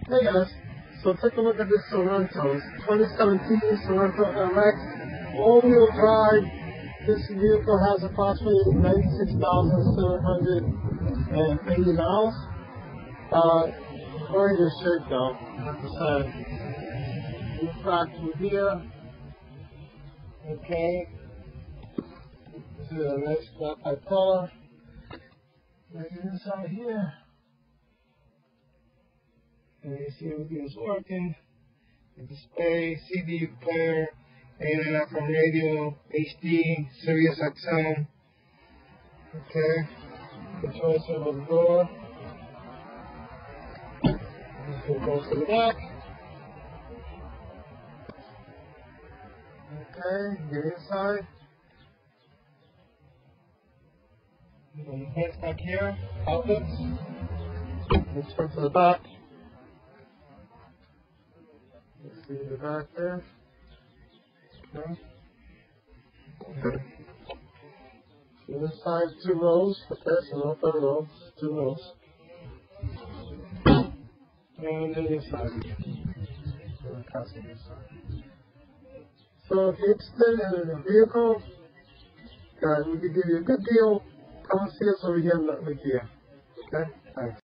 Hey guys, so take a look at this Sorento. It's 2017 Sorento LX, all-wheel drive. This vehicle has approximately 96,780 miles. Very good shape though, like I said. Move back to here. Okay. To the next step by color. Right inside here. And you see everything's working. The display, CD player, AM and FM radio, HD, Sirius XM. Okay. Control center of the door. This one goes to the back. Okay, get inside. Heads back here, outlets. Let's go to the back. Let's see the back there. Okay. So this side, 2 rows. Okay, so no third row, 2 rows. And then this side. The passenger side. So if you're interested in a vehicle, guys, we can give you a good deal. Come and see us over here in Nutley, Kia. Okay? Thanks.